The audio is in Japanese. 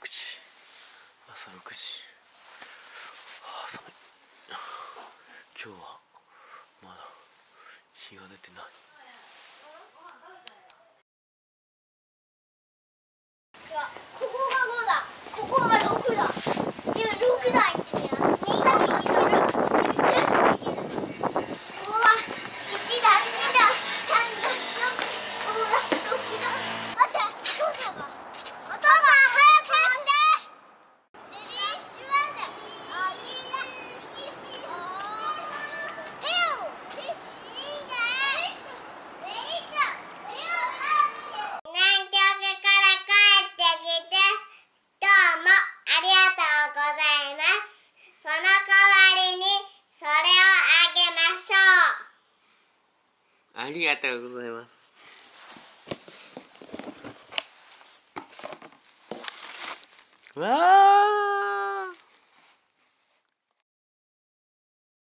時、朝6時。寒い。今日はまだ日が出てない。 違う、ここが5だ、ここが6だ。今6だ行ってみよう。右か右だ。ここは1だ、2だ、3だ、6、ここが6だ。待って、どうしようか。お父さん早く乗って。レディーシュワンダ。あ、いいな。南極から帰ってきてどうもありがとうございます。その代わりにそれをあげましょう。 ありがとうございます。わー。